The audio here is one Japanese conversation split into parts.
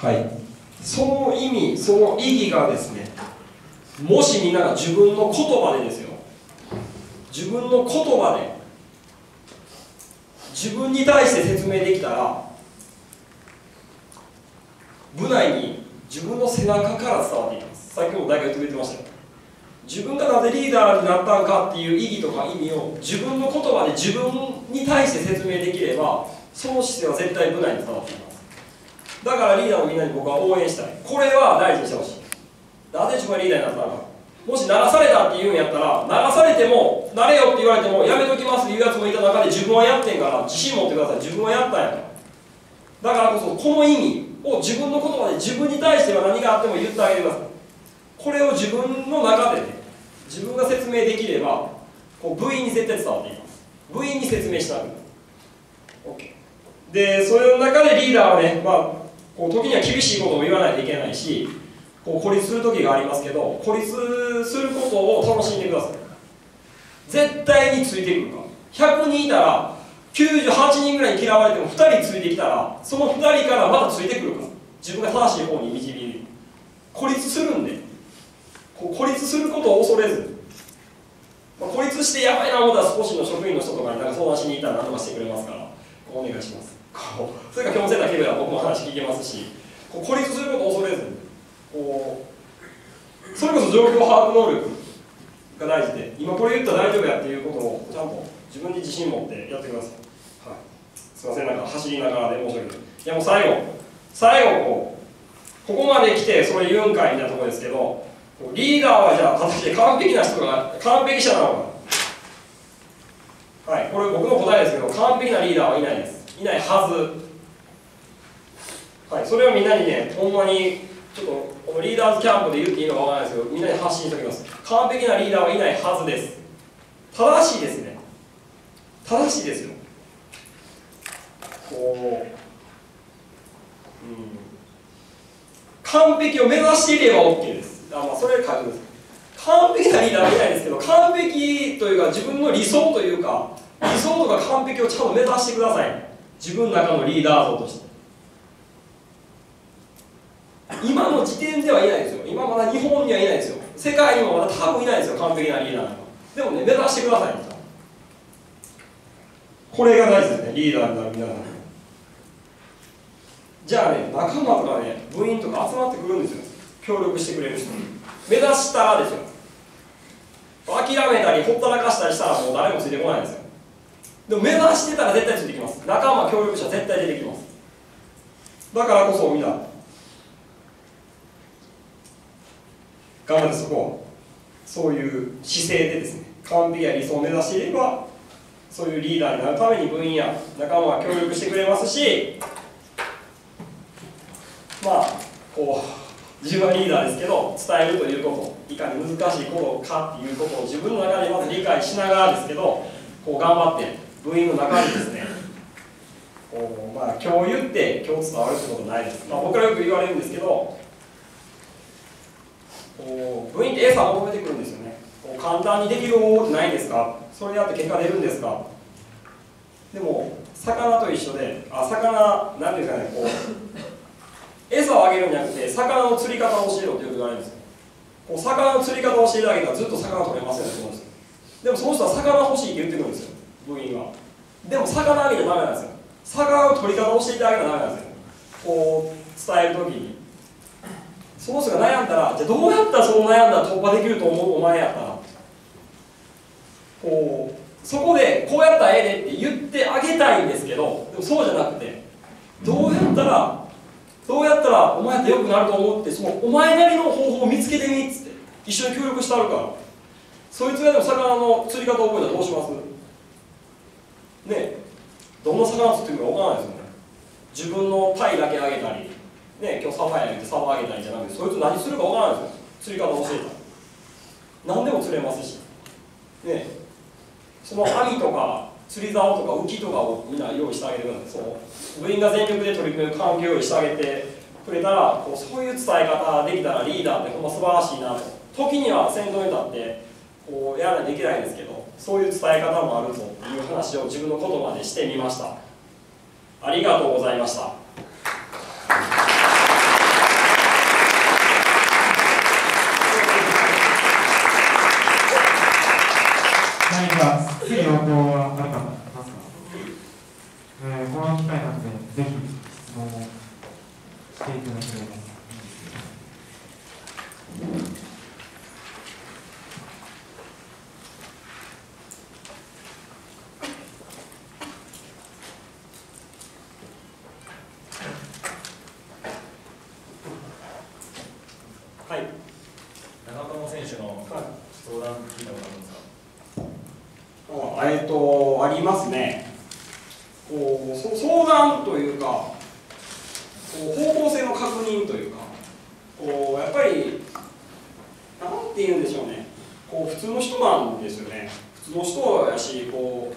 はい、その意味、その意義がですね、もしみんなが自分の言葉でですよ、自分の言葉で自分に対して説明できたら、部内に自分の背中から伝わっていきます。先ほど大学言ってくれてましたよ。自分がなぜリーダーになったのかっていう意義とか意味を自分の言葉で自分に対して説明できれば、その姿勢は絶対部内に伝わっていきます。だからリーダーのみんなに僕は応援したい。これは大事にしてほしい。なぜ自分がリーダーになったのか。もし鳴らされたって言うんやったら、鳴らされてもなれよって言われてもやめときますって言うやつもいた中で、自分はやってんから自信持ってください。自分はやったんやと。だからこそこの意味を自分の言葉で自分に対しては何があっても言ってあげてください。これを自分の中でね、自分が説明できればこう部員に絶対伝わっていきます。部員に説明してあげる。 OK で、それの中でリーダーはね、こう時には厳しいことも言わないといけないし、こう孤立する時がありますけど、孤立することを楽しんでください。絶対についてくるから。100人いたら98人ぐらいに嫌われても2人ついてきたら、その2人からまたついてくるから。自分が正しい方に導いる。孤立するんで、孤立することを恐れず、孤立してやばいな思ったら少しの職員の人とかに相談しに行ったら何とかしてくれますから、お願いします。それから強制だけでは僕も話聞けますし、孤立することを恐れず、それこそ状況把握能力が大事で、今これ言ったら大丈夫やっていうことをちゃんと自分に自信持ってやってください。はい、すいません、なんか走りながらで申し訳ない。いやもう最後ここまで来てそれ言うんかいみたいなところですけど、リーダーはじゃあ果たして完璧な人が完璧者なのか。はい、これ僕の答えですけど、完璧なリーダーはいないです。いないはず。はい、それをみんなにね、ほんまにちょっとこのリーダーズキャンプで言っていいのかわからないですけど、みんなに発信しておきます。完璧なリーダーはいないはずです。正しいですね。正しいですよ。完璧を目指していれば OK です。それ書いてください。完璧なリーダーはいないですけど、完璧というか自分の理想というか、理想とか完璧をちゃんと目指してください。自分の中のリーダー像として。今の時点ではいないですよ。今まだ日本にはいないですよ。世界にもまだ多分いないですよ、完璧なリーダーなんか。でもね、目指してください。これが大事ですね、リーダーになる皆さん。じゃあね、仲間とかね、部員とか集まってくるんですよ。協力してくれる人。目指したらですよ。諦めたり、ほったらかしたりしたらもう誰もついてこないんですよ。でも目指してたら絶対ついてきます。仲間、協力者絶対出てきます。だからこそみんな、頑張ってそういう姿勢でですね、完璧や理想を目指していれば、そういうリーダーになるために部員や仲間は協力してくれますし、自分はリーダーですけど、伝えるということ、いかに難しいことかっていうことを自分の中でまず理解しながらですけど、頑張って部員の中にですね、今日言って今日伝わるってことはないです。僕らよく言われるんですけど、部員って餌を求めてくるんですよね。簡単にできる方法ってないんですか、それやって結果出るんですか。でも魚と一緒で、魚なんていうんですかね、餌をあげるんじゃなくて魚の釣り方を教えろってよく言われるんですよ。魚の釣り方を教えてあげたらずっと魚取れますよね、その人。でもその人は魚欲しいって言ってくるんですよ、部員は。でも魚あげちゃダメなんですよ。魚の取り方を教えてあげたらダメなんですよ。伝えるときにその人が悩んだら、じゃあどうやったらその悩んだら突破できると思う、お前やったらそこでこうやったらええでって言ってあげたいんですけど、でもそうじゃなくて、どうやったらお前って良くなると思って、そのお前なりの方法を見つけてみっつって一緒に協力してあるから、そいつがでも魚の釣り方を覚えたらどうしますね。どんな魚釣ってくるか分からないですよね。自分のタイだけあげたりね、今日サバや言ってサバあげたりじゃなくて、そいつ何するか分からないですよ。釣り方を教えたら何でも釣れますしその網とか釣り竿とか浮きとかをみんな用意してあげてください。部員が全力で取り組む環境を用意してあげてくれたら、そういう伝え方できたらリーダーってほんま素晴らしいなと。時には先頭に立ってやらないといけないんですけど、そういう伝え方もあるぞっていう話を自分の言葉でしてみました。ありがとうございました。 要望はある方いますか？この機会なので、ぜひ質問をしていただければ。 はい。 長友選手の相談聞いたことあるんですか？ ありますね。こう相談というか、こう方向性の確認というか、こうやっぱりなんて言うんでしょうね。こう普通の人なんですよね。普通の人やし、こ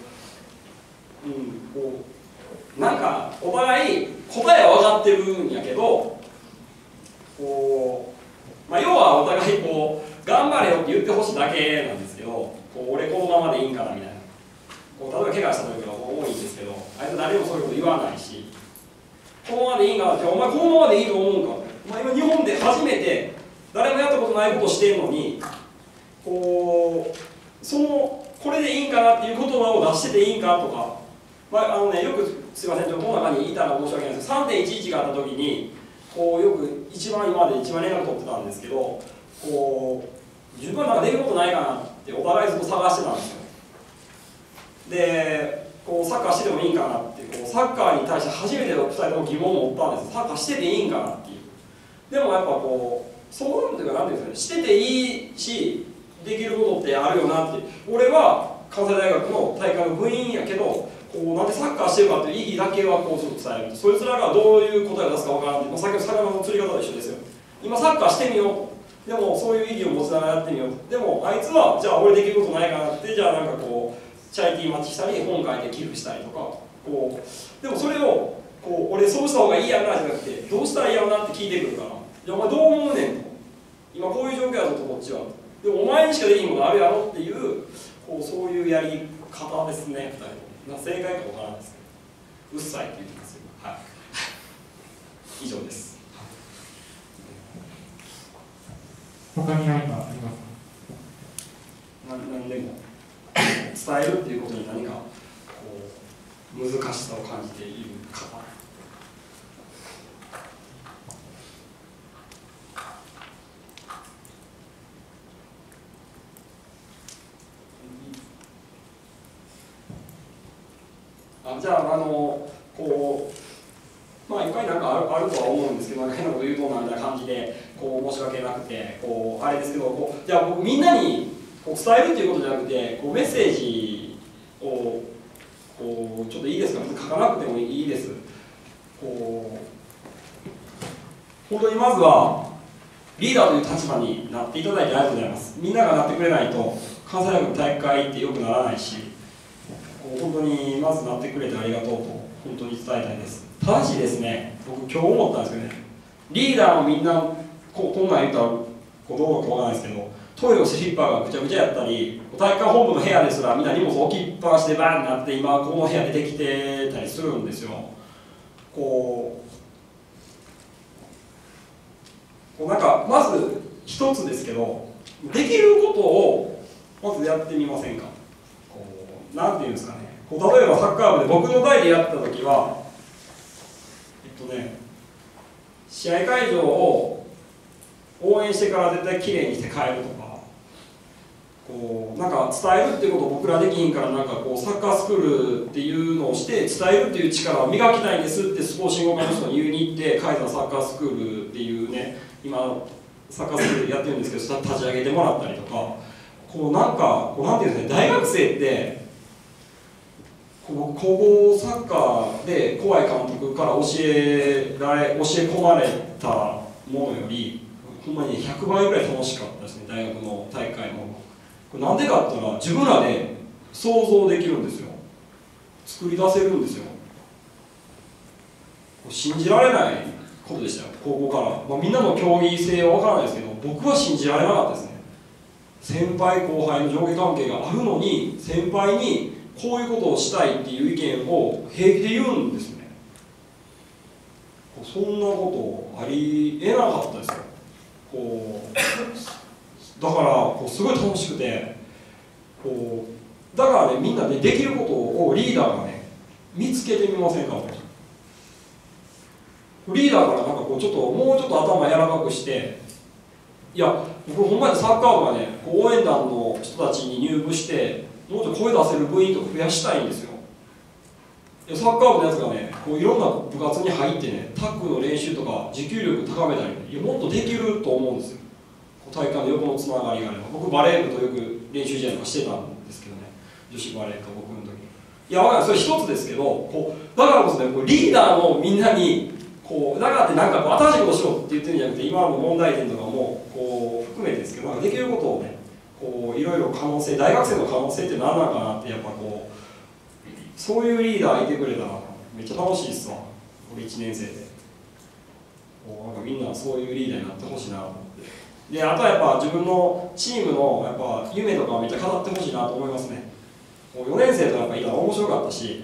うなんかお互い答えは分かってるんやけど、こう要はお互いこう頑張れよって言ってほしいだけなんですけど、こう俺このままでいいんかなみたいな。こう例えば怪我した時が多いんですけど、あいつ誰もそういうこと言わないし、このままでいいんかなって、お前このままでいいと思うんかって、お前今日本で初めて誰もやったことないことをしてるのに、これでいいんかなっていう言葉を出してていいんかとか、よくすいません、この中にいたら申し訳ないですけど、3.11 があった時に、こうよく今まで一番連絡取ってたんですけど、こう自分はなんかできることないかなってお互いずっと探してたんですよ。でこうサッカーしててもいいんかなって、こうサッカーに対して初めて2人とも疑問を持ったんです。サッカーしてていいんかなっていう。でもやっぱこうそういうのというか、なんていうんですかね、してていいしできることってあるよなって。俺は関西大学の大会の部員やけど、こうなんでサッカーしてるかっていう意義だけはこうちょっと伝える。そいつらがどういう答えを出すかわからんって、さっきの魚の釣り方と一緒ですよ。今サッカーしてみようと。でもそういう意義を持ちながらやってみよう。でもあいつはじゃあ俺できることないかなって、じゃあなんかこうチャリティーマッチしたり本書いて寄付したりとか、こうでもそれをこう俺そうした方がいいやんなじゃなくて、どうしたらいいやろなって聞いてくるから、じゃあお前どう思うねんと、今こういう状況やぞとこっちは、でもお前にしかできんことあるやろっていう、こうそういうやり方ですね。2人正解かわからないですけど、うっさいって言ってますよ。はい以上です。 他に何かありますか？ 何でも伝えるっていうことに何かこう難しさを感じている方。じゃあこういっぱいなんかあるとは思うんですけど、変なこと言うとなみたいな感じでこう申し訳なくてこうあれですけど、じゃあ僕みんなにこう伝えるっていうことじゃなくて、こうメッセージをこうちょっといいですか、別に書かなくてもいいです。こう本当にまずはリーダーという立場になっていただいてありがとうございます。みんながなってくれないと関西大学の大会って良くならないし、こう本当にまずなってくれてありがとうと本当に伝えたいです。ただしですね、僕今日思ったんですけどね、リーダーのみんなこんなん言ったらどうかわからないですけど、トイレのスリッパがぐちゃぐちゃやったり、体育館本部の部屋ですらみんな荷物置きっぱなしでバーンになって、今この部屋でできてたりするんですよ。こうなんかまず一つですけど、できることをまずやってみませんか。こうなんていうんですかね、こう例えばサッカー部で僕の代でやった時は試合会場を応援してから絶対きれいにして帰るとか、こうなんか伝えるっていうことを僕らできひんから、なんかこうサッカースクールっていうのをして伝えるっていう力を磨きたいんですってスポーツ振興会の人に言いに行って、カイザーサッカースクールっていうね、今サッカースクールやってるんですけど、立ち上げてもらったりとか、こうなんかこうなんていうんですかね、大学生って高校サッカーで怖い監督から教え込まれたものよりほんまに100倍ぐらい楽しかったですね、大学の大会も。これなんでかって言ったら、自分らで想像できるんですよ。作り出せるんですよ。信じられないことでしたよ、高校から。みんなの競技性は分からないですけど、僕は信じられなかったですね。先輩後輩の上下関係があるのに、先輩にこういうことをしたいっていう意見を平気で言うんですね。そんなことありえなかったですよ。だからすごい楽しくて、 だからね、みんなでできることをリーダーがね、見つけてみませんかと。リーダーからなんかこうちょっともうちょっと頭柔らかくして、いや僕ほんまにサッカー部がね、こう応援団の人たちに入部してもうちょっと声出せる部員とか増やしたいんですよ。サッカー部のやつがね、こういろんな部活に入ってね、タックの練習とか持久力高めたり、いやもっとできると思うんですよ。体幹の横のつながりがあれば。僕バレー部とよく練習試合とかしてたんですけどね、女子バレーと僕の時。いや、わかんない、それ一つですけど、こうだからこそね、こうリーダーのみんなにこうだからってなんかこう新しいことしろって言ってるんじゃなくて、今の問題点とかもこう含めてですけど、なんかできることをね、こういろいろ可能性、大学生の可能性って何なのかなって、やっぱこうそういうリーダーいてくれたらめっちゃ楽しいっすわ。俺1年生でこうなんかみんなそういうリーダーになってほしいなと思って。で、あとはやっぱ自分のチームのやっぱ夢とかめっちゃ語ってほしいなと思いますね。こう4年生とかやっぱいたら面白かったし、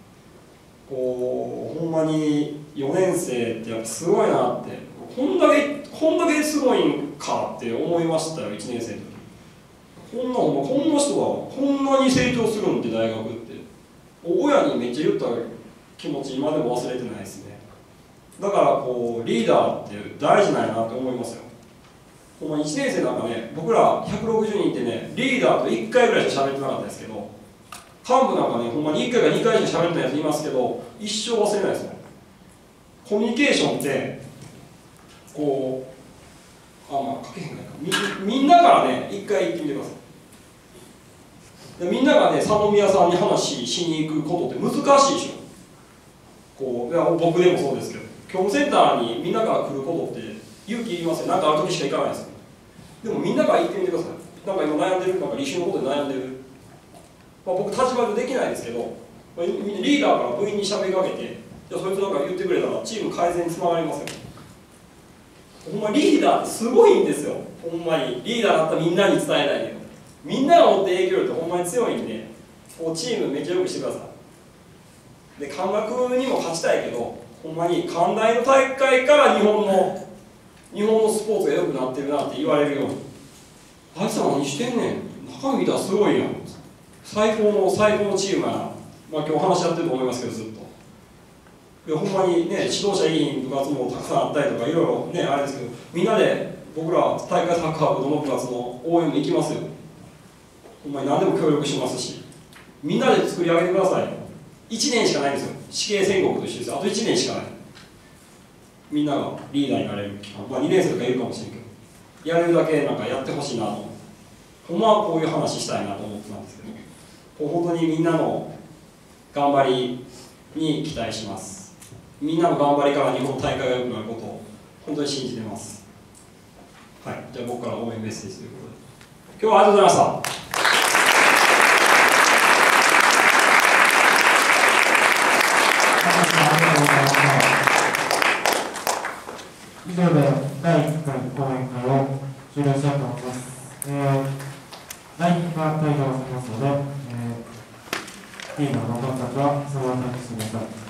こうほんまに4年生ってやっぱすごいなって、こんだけすごいんかって思いましたよ、1年生の時。こんな人がこんなに成長するんって大学って、親にめっちゃ言った気持ち今でも忘れてないですね。だからこうリーダーって大事なんやなって思いますよ。ほんま1年生なんかね、僕ら160人ってね、リーダーと1回ぐらいしか喋ってなかったですけど、幹部なんかね、ほんまに1回か2回しか喋ってないやついますけど、一生忘れないですよ。コミュニケーションってこう書けへんかみんなからね、1回言ってみてください。でみんながね、佐野宮さんに話しに行くことって難しいでしょ。こういや僕でもそうですけど、教務センターにみんなから来ることって勇気いりますよ。なんかある時しか行かないですよ。でもみんなから言ってみてください。なんか今悩んでる、なんか履修のことで悩んでる。僕立場上できないですけど、リーダーから部員に喋りかけて、じゃあそいつなんか言ってくれたらチーム改善につながりますよ。ほんまリーダーってすごいんですよ。ほんまにリーダーだったらみんなに伝えないけど、みんなが持って影響力ってほんまに強いんで、こうチームめっちゃよくしてください。で、関学にも勝ちたいけど、ほんまに関大の大会から日本のスポーツが良くなってるなって言われるように、あいつら何してんねん、中身見たらすごいやん、最高のチームやな。まあ今日話し合ってると思いますけど、ずっと。いやほんまにね、指導者委員部活もたくさんあったりとか、いろいろね、あれですけど、みんなで僕ら大会サッカー部どの部活の応援も行きますよ。ほんまに何でも協力しますし、みんなで作り上げてください。1年しかないんですよ。死刑宣告と一緒です。あと1年しかない。みんながリーダーになれる期間、まあ2年生とかいるかもしれんけど、やれるだけなんかやってほしいなと思って、ほんまはこういう話したいなと思ってたんですけど、本当にみんなの頑張りに期待します。みんなの頑張りから日本大会が良くなることを本当に信じてます。はい、じゃあ僕から応援メッセージということで、今日はありがとうございました。 以上で第1回講演会を終了したいと思います。LINE が退場されますので、リーダーの方たちはそのまま待機してください。